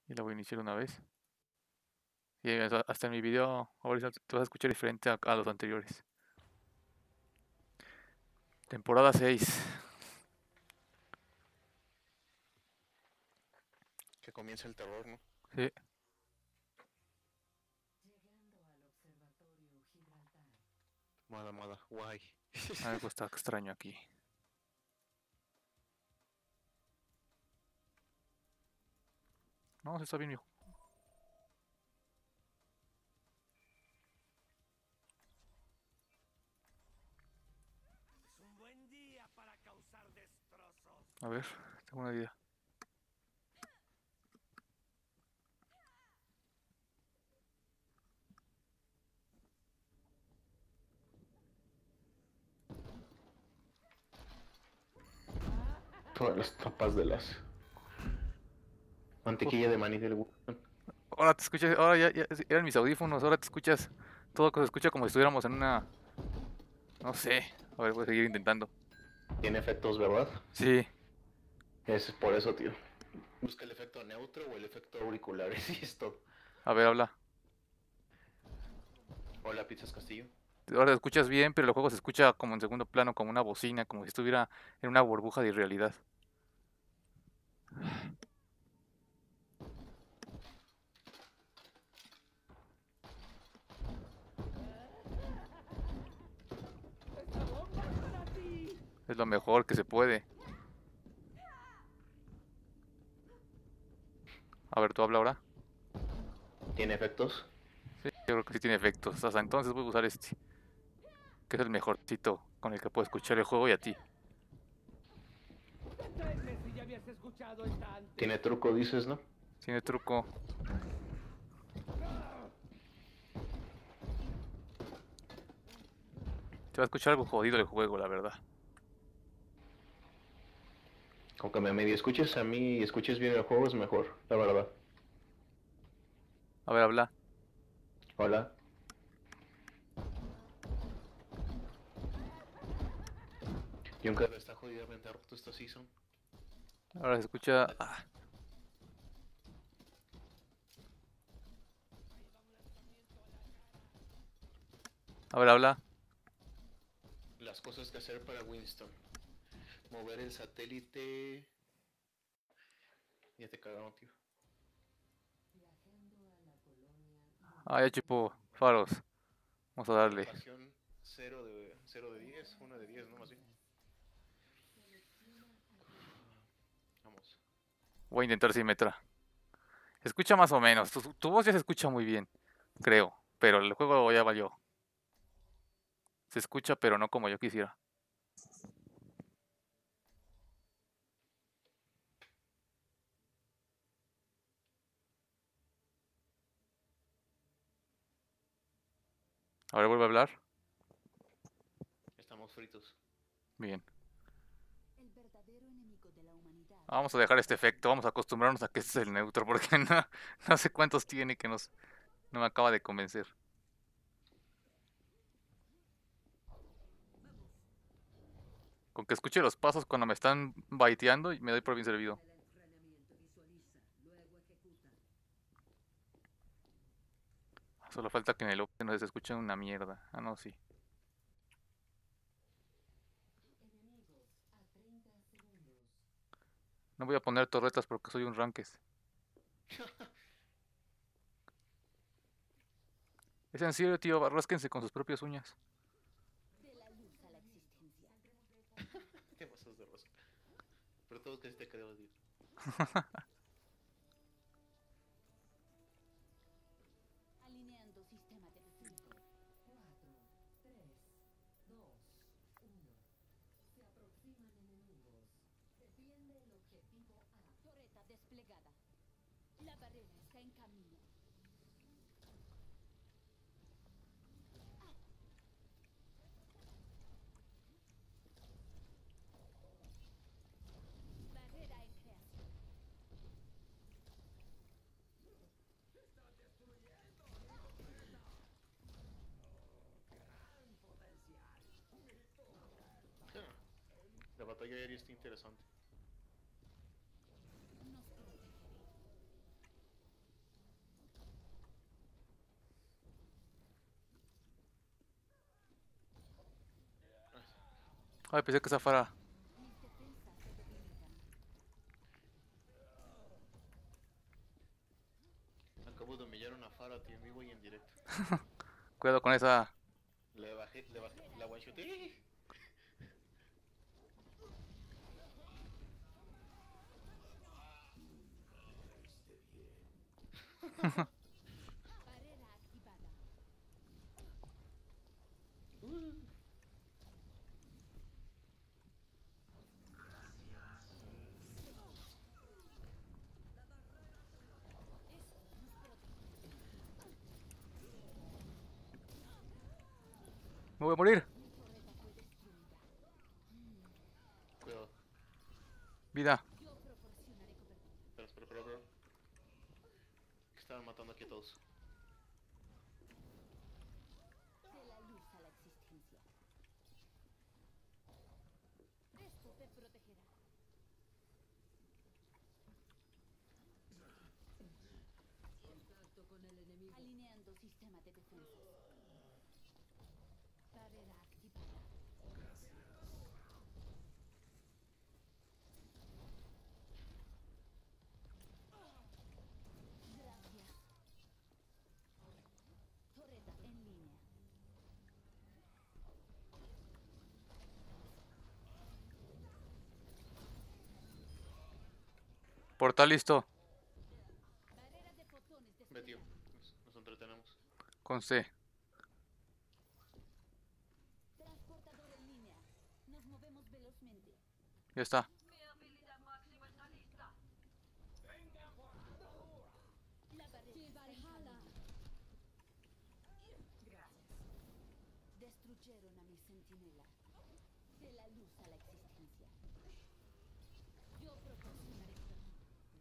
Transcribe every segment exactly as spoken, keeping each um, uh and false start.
Y la voy a iniciar una vez. Y hasta en mi video ahorita te vas a escuchar diferente a, a los anteriores. Temporada seis. Que comienza el terror, ¿no? Sí. Mala, mala, guay. Algo está extraño aquí. No, se está bien, mijo. Es un buen día para causar destrozos. A ver, tengo una idea. Todas las tapas de las mantequilla de maní del Wilson. Ahora te escuchas, ahora ya, ya eran mis audífonos, ahora te escuchas, todo se escucha como si estuviéramos en una, no sé, a ver, voy a seguir intentando. Tiene efectos, ¿verdad? Sí. Es por eso, tío. Busca el efecto neutro o el efecto auriculares y es todo. A ver, habla. Hola, Pizzas Castillo. Ahora te escuchas bien, pero el juego se escucha como en segundo plano, como una bocina, como si estuviera en una burbuja de irrealidad. Es lo mejor que se puede. A ver, tú habla ahora. ¿Tiene efectos? Sí, yo creo que sí tiene efectos. Hasta entonces voy a usar este, que es el mejorcito con el que puedo escuchar el juego y a ti. Si ya habías escuchado esta antes. Tiene truco, dices, ¿no? Tiene truco. Se va a escuchar algo jodido el juego, la verdad. Con que me medio escuches a mí y escuches bien el juego es mejor, la verdad. A ver, habla. Hola. Junker está jodidamente roto esta season. Ahora se escucha... Ah. A ver, habla. Las cosas que hacer para Winston. Mover el satélite. Ya te cagaron, tío. Ah, ya chupó faros. Vamos a darle. Puntuación cero de, cero de diez, uno de diez, ¿no? Más bien. Vamos. Voy a intentar Symmetra. Se escucha más o menos. Tu, tu voz ya se escucha muy bien, creo. Pero el juego ya valió. Se escucha, pero no como yo quisiera. A ver, vuelve a hablar. Estamos fritos. Bien. El verdadero enemigo de la humanidad. Vamos a dejar este efecto. Vamos a acostumbrarnos a que este es el neutro. Porque no, no sé cuántos tiene que nos, no me acaba de convencer. Con que escuche los pasos cuando me están baiteando y me doy por bien servido. Solo falta que en el open no se escuche una mierda. Ah, no, sí. No voy a poner torretas porque soy un ranques. Es en serio, tío. Rásquense con sus propias uñas. De la luz a la existencia. Te pasas de rosa. Pero todos casi te quedabas bien. Alineando sistema de cinco, cuatro, tres, dos, uno. Se aproximan enemigos. Defiende el objetivo A. torreta desplegada. La barrera está en camino. Barrera en creación. La batalla aérea está interesante. Nos protegeré. Ay, pensé que esa fuera. Mis defensas se debilitan. Acabo de humillar a una Fara, tío, en vivo y en directo. Cuidado con esa. Le bajé, le bajé, la one-shoté. Barrera activada. Me voy a morir. Cuidado. Vida. Yo proporcionaré cobertura. Espera, espera, espera, espera. Que estaban matando aquí a todos. De la luz a la existencia. Esto te protegerá. Contacto con el enemigo. Alineando sistema de defensas. Barrera activada. Gracias. Torreta en línea. Portal listo. Barrera de fotones Ve, tío. desplegada. Nos, nos entretenemos. Con C. Transportador en línea. Nos movemos velozmente. Ya está. La barrera está en camino. Destruyeron a mi centinela. De la luz a la existencia. Yo proporcionaré cobertura.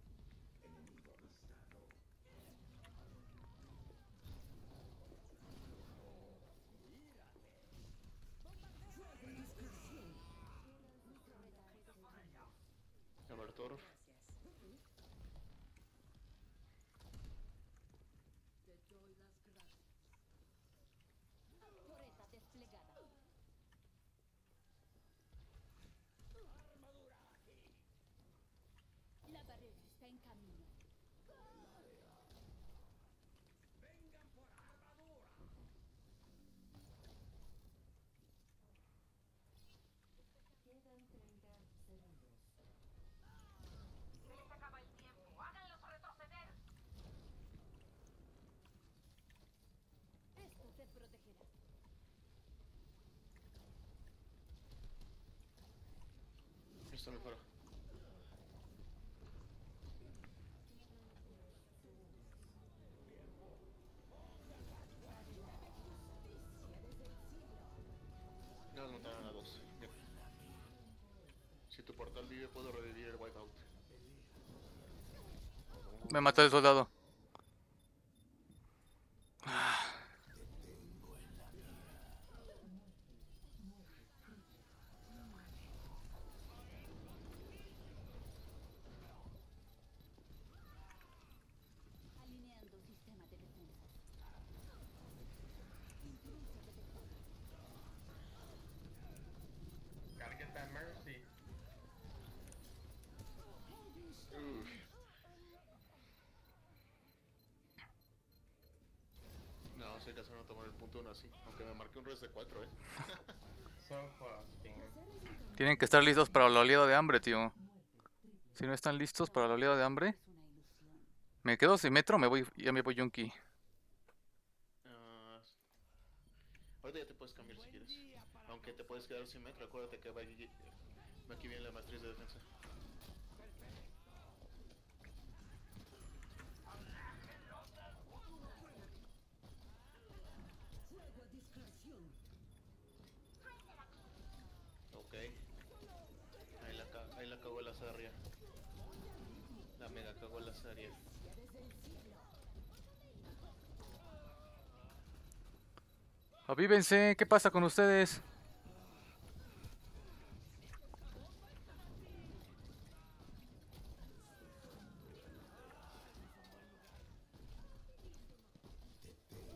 Abertor. Te doy las gracias. Torreta desplegada. La barrera está en camino. Quedan treinta segundos. Esto te protegerá. Está mi Fara. No, nos mataron a dos. Bien. Si tu portal vive, puedo revivir el wipeout. Me mató el soldado. Alineando sistema de defensas. Intruso detectado. Gotta get that mercy. Uf. No, soy caso de no tomar el punto uno así. Aunque me marqué un res de cuatro, eh. So close, team. Tienen que estar listos para la oleada de hambre, tío. Si no están listos para la oleada de hambre, Es una ilusión. me quedo sin metro, me voy, ya me voy yunky. Ah, ahorita ya te puedes cambiar si quieres. Aunque te puedes quedar sin metro, acuérdate que va aquí, aquí viene la matriz de defensa. Fuego a discreción. Ok. Ahí la, ca- ahí la cagó la Zarya. La mega cagó la Zarya. Avívense, ¿qué pasa con ustedes?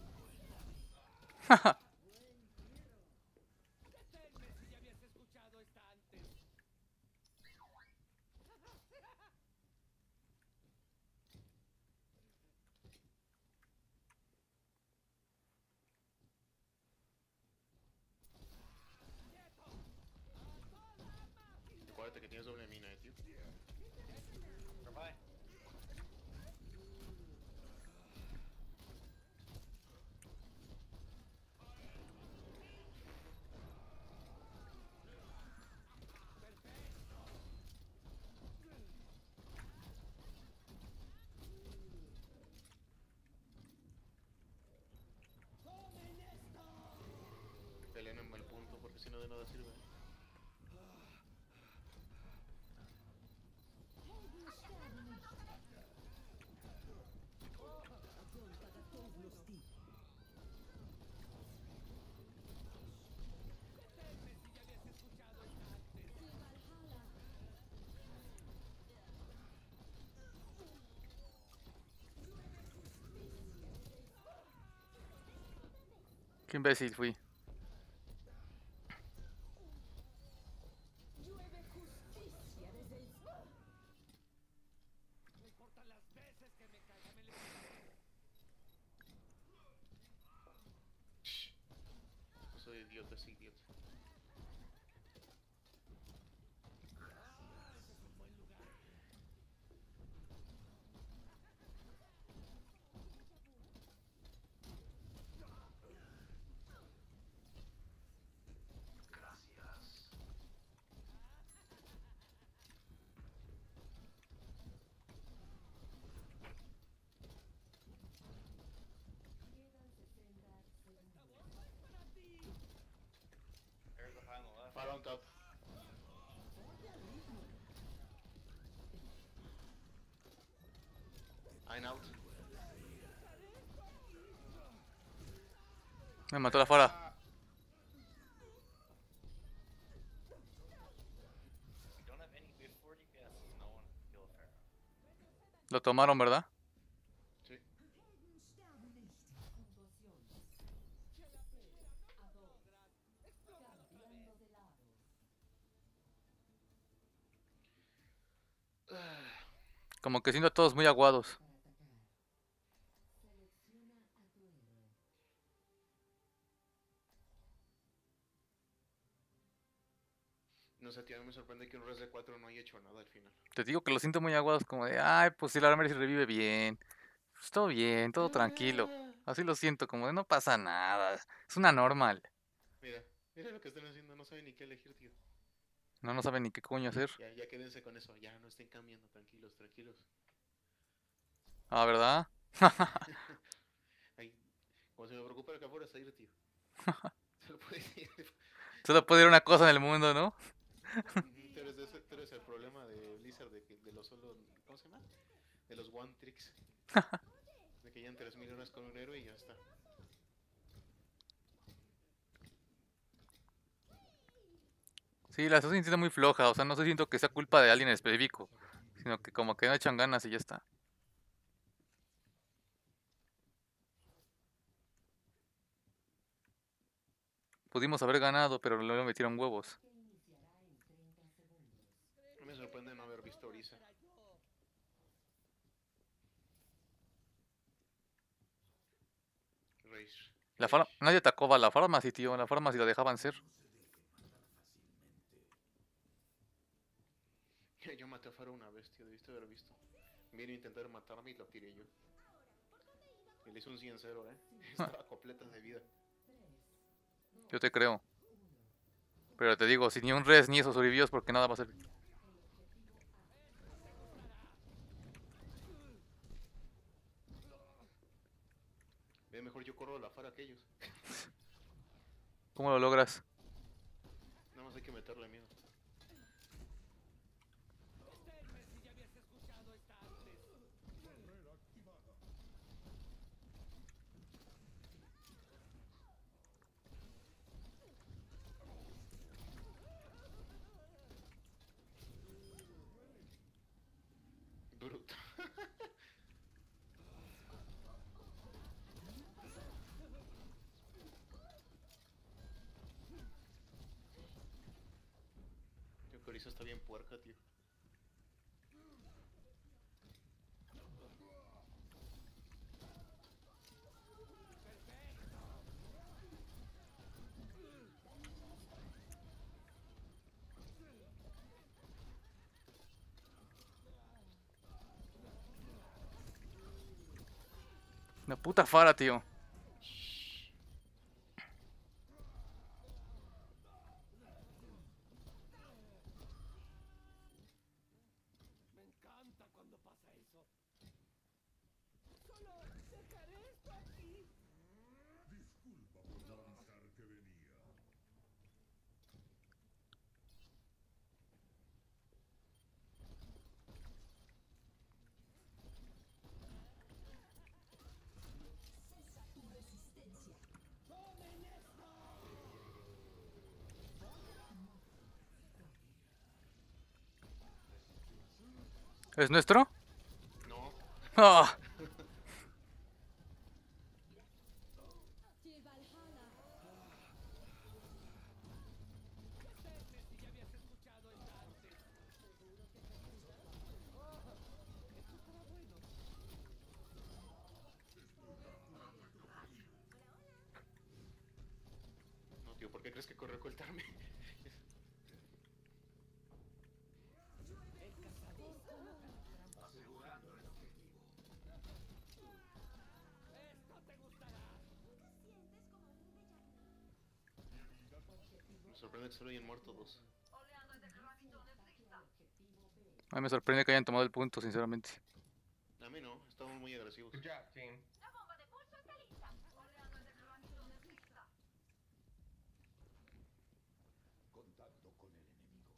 Deténme si ya habías escuchado esta Bye. Peleen en mal punto porque si no de nada sirve. Qué imbécil fui. Llueve justicia desde el cielo. No importan las veces que me caiga, me levantaré. No soy idiota, soy idiota. There's a high on the left. Far on top. I'm out. Me mató la Fara. We don't have any before D P S. No one can kill a Pharaoh. Lo tomaron, ¿verdad? Sí. Sterben nicht. Contorsión. Ado. Cambiando de lado. Como que siento a todos muy aguados. Para atacar. Selecciona a tu héroe. No sé, tío, a mí me sorprende que un Res de cuatro no haya hecho nada al final. Te digo que los siento muy aguados, como de, ay, pues si la Mercy revive bien. Pues todo bien, todo tranquilo. Así lo siento, como de no pasa nada. Es una normal. Mira, mira lo que están haciendo, no saben ni qué elegir, tío. No, no saben ni qué coño hacer. Ya, ya quédense con eso, ya no estén cambiando, tranquilos, tranquilos. Ah, ¿verdad? Ay, como se me preocupa el que afuera salir, tío. Se lo puede decir. Solo puede ir una cosa en el mundo, ¿no? Tú eres, de ese- tú eres el problema de Blizzard, de, que, de los solo, ¿cómo se llama? De los one tricks. De que ya en tres mil horas con un héroe y ya está. Sí, la estoy sintiendo muy floja. O sea, no se siento que sea culpa de alguien en específico. Sino que como que no echan ganas y ya está. Pudimos haber ganado, pero luego metieron huevos. Que iniciará en treinta segundos. No me sorprende no haber visto Orisa. Rage. La far- Nadie atacó a la Pharmacy, tío. La Pharmacy la dejaban ser. Yo maté a Faro una vez, tío, debiste haber visto. Vino a intentar matarme y lo tiré yo. Y le hice un cien cero, eh. Estaba completa de vida. Yo te creo. Pero te digo, si ni un res ni esos sobrevivió, porque nada va a ser. Ve, mejor yo corro a la Fara que ellos. ¿Cómo lo logras? Nada más hay que meterle miedo. Esténme si ya habías escuchado esta antes. Bruto. Tío, que Orisa está bien puerca, tío. La puta Fara, tío. Me encanta cuando pasa eso. Solo dejaré esto aquí. Disculpa por no avisar que venía. ¿Es nuestro? No. ¡Ah! De Valhalla. No, tío, ¿por qué crees que corrió a ocultarme? Me sorprende que solo hayan muerto dos. A mí me sorprende que hayan tomado el punto, sinceramente. A mí no, estaban muy agresivos. Good job, team. Contacto con el enemigo.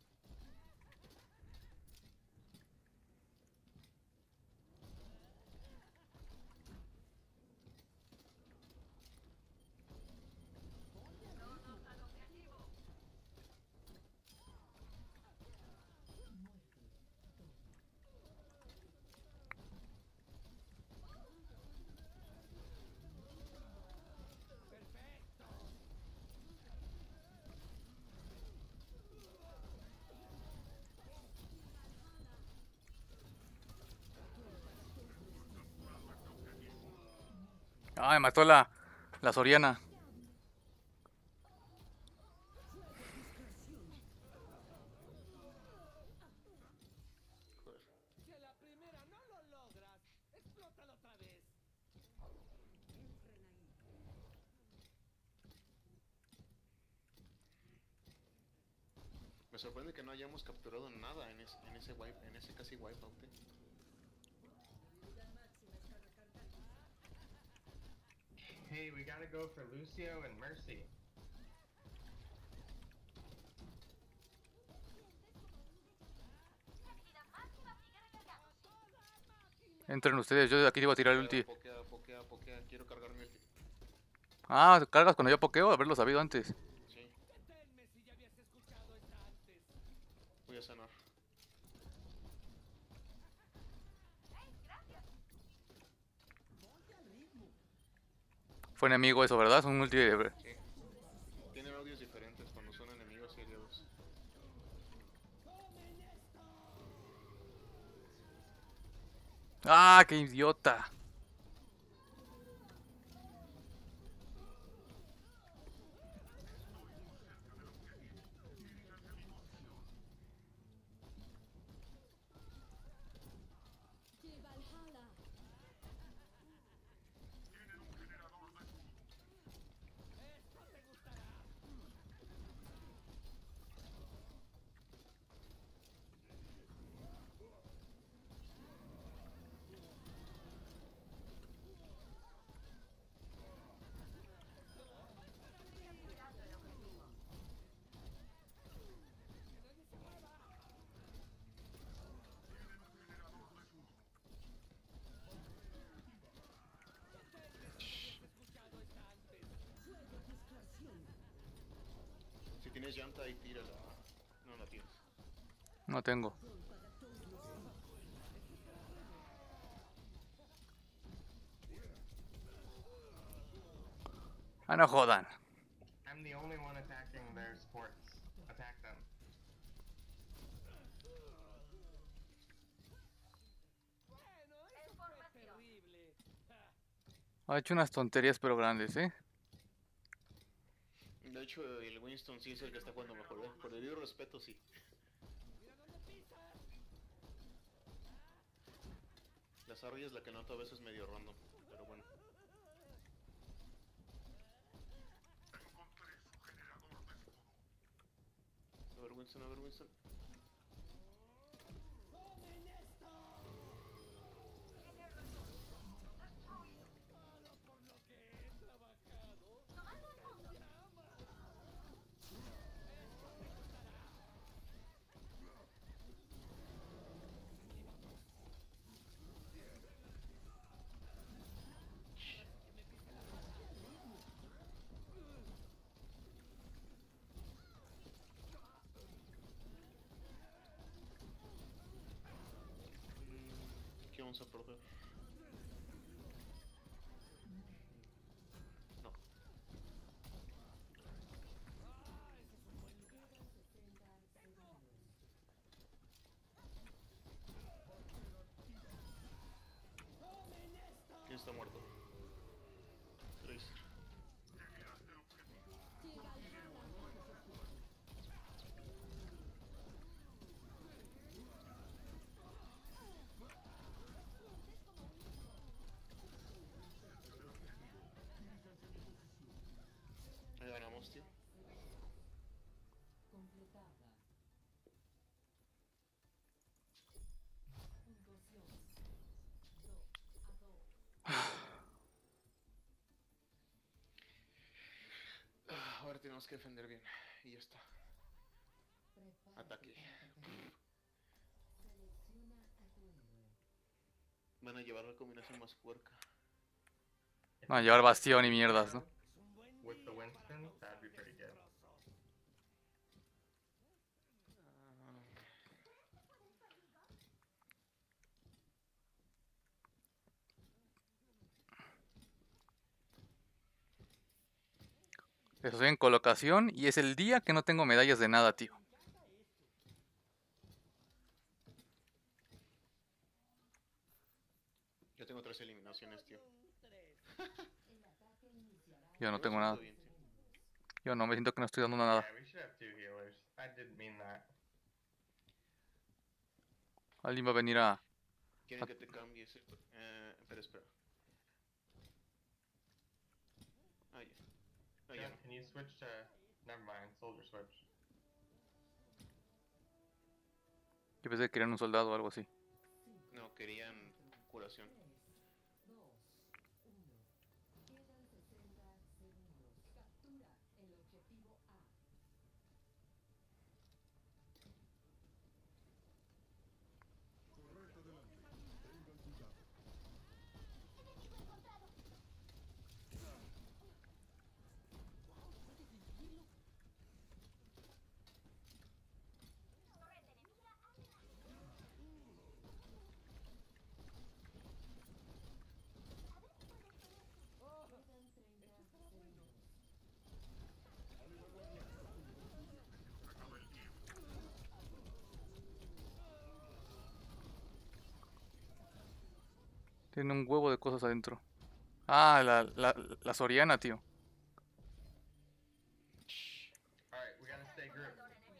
Ah, me mató la, la Soriana. Si a la primera no lo logras, explótalo otra vez. Me sorprende que no hayamos capturado nada en ese, en ese wipe, en ese casi wipeout. ¿Eh? Hey, we gotta go for Lucio and Mercy. Entren ustedes, yo de aquí iba a tirar el ulti. Pokea, pokea, pokea, quiero cargar mi ulti. Ah, cargas cuando yo pokeo, haberlo sabido antes. Sí, Deténme si ya habías escuchado esta antes. voy a sanar. Fue enemigo eso, ¿verdad? Es un ulti de... Sí. Tienen audios diferentes cuando son enemigos y aliados. ¡Ah, qué idiota! De Valhalla. Si tienes llanta ahí, tírala. No, no tienes. No tengo. Ah, no jodan. I'm the only one attacking their supports. Attack them. Bueno, eso fue terrible. Ha hecho unas tonterías pero grandes, ¿eh? De hecho, el Winston sí es el que está jugando mejor. ¿Eh? Por debido respeto, sí. Mira dónde pisas. La Zarya es la que noto a veces medio random, pero bueno. A ver, Winston, a ver, Winston. Aquí vamos a perder. No. ¿Quién está muerto? Tracer. Ahí ganamos, tío. Completada. Puntuación. dos a dos. Ah, ahora tenemos que defender bien. Y ya está. Prepárate Ataque. para atacar. Selecciona a tu héroe. Van a llevar la combinación más puerca. If Van a you llevar could bastión y get mierdas, ¿no? With the Winston, that'd be pretty good. Estoy en colocación y es el día que no tengo medallas de nada, tío. Yo tengo tres eliminaciones, tío. El ataque iniciará Yo no me tengo siento nada. bien, tío. Yo no me siento que no estoy dando nada. Yeah, we should have two healers. I didn't mean that. Alguien va a venir a... Quieren que te cambies. Eh, espera, espera. Ah, ya. Ah, ya John, no. can you switch to... Never mind, soldier switch. Yo pensé que querían un soldado o algo así. No, querían curación. tres, dos, uno. Quedan sesenta segundos. Captura el objetivo A. Corred adelante. Tengan cuidado. Quedan treinta segundos. Tiene un huevo de cosas adentro. Ah, la, la, la Soriana, tío. Alright, we gotta stay grouped.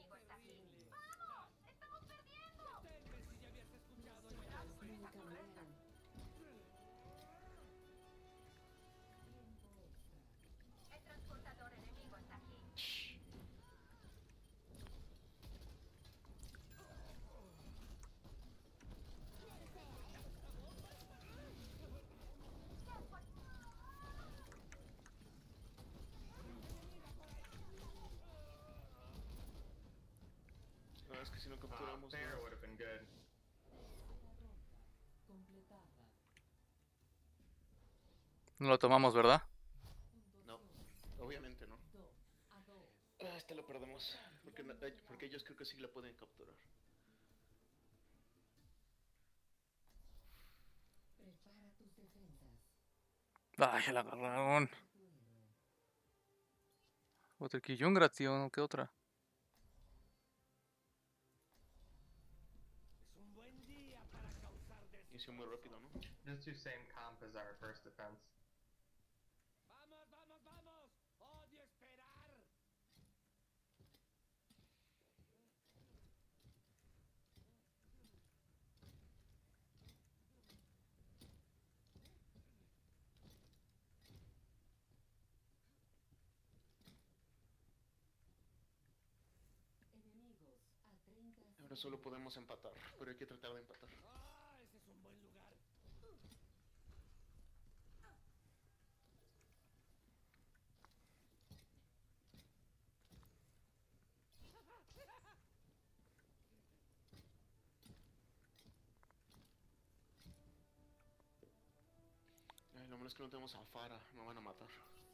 No, es que si no Uh, capturamos fair nada. would have been good. Completada. No lo tomamos, ¿verdad? No, obviamente no. dos a dos. Ah, esta la perdemos. Porque, no- eh, porque ellos creo que sí la pueden capturar. Prepara tus defensas. Ay, la agarraron. A tu héroe. Otra Kyungra, tío. ¿No? ¿Qué otra? Es un buen día para causar Inició muy rápido, ¿no? Just do same comp as our first defense. ¡Vamos, vamos, vamos! ¡Odio esperar! Solo podemos empatar, pero hay que tratar de empatar. Ah, ese es un buen lugar. Ay, lo malo es que no tenemos a Fara, me van a matar.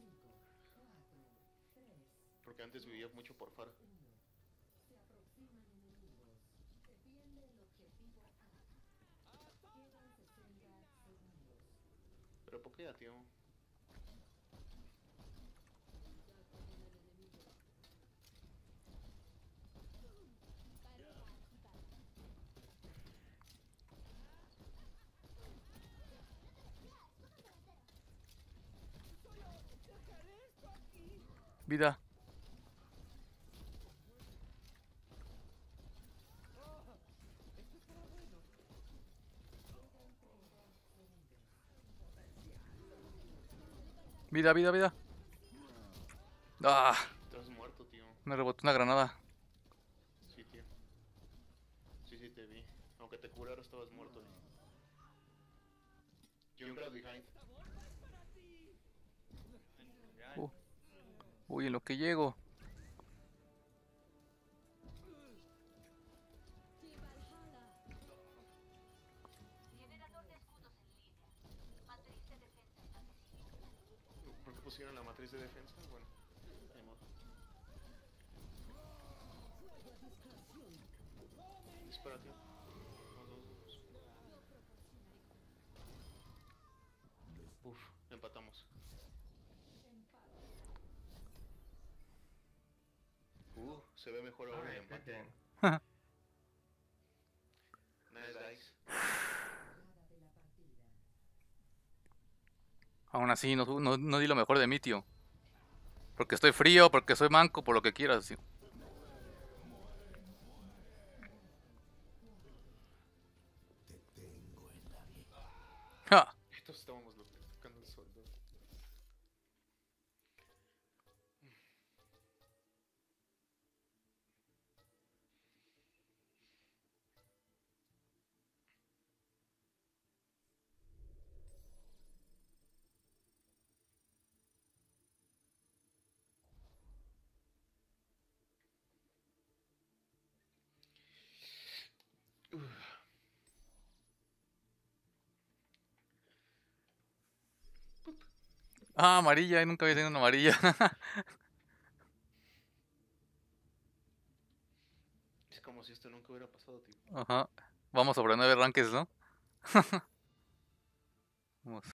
Porque antes vivía mucho por Fara. Se aproximan enemigos. Defiende el objetivo A. Quedan sesenta segundos. Pero ¿por qué ya, tío? Barrera activada. Vida. Vida, vida, vida. Ah, Estás muerto, tío. me rebotó una granada. Sí, tío. Sí, sí, te vi. Aunque te curara, estabas muerto. Junkrat behind. Uh. Uy, en lo que llego. Generador de escudos en línea. Matriz de defensa establecida. ¿Por qué pusieron la matriz de defensa? Bueno, ni modo. Dispara, tío. Vamos, vamos, vamos. Uf, empatamos. Uh, se ve mejor ahora el Alright, good empate. game. Nice, guys. De la partida. Aún así, no, no, no di lo mejor de mí, tío. Porque estoy frío, porque soy manco, por lo que quieras, tío. Ja. Estos estábamos lo- tocando el sol, ¿no? Ah, amarilla, nunca había tenido una amarilla. Es como si esto nunca hubiera pasado, tío. Ajá. Vamos sobre nueve ranques, ¿no? Vamos.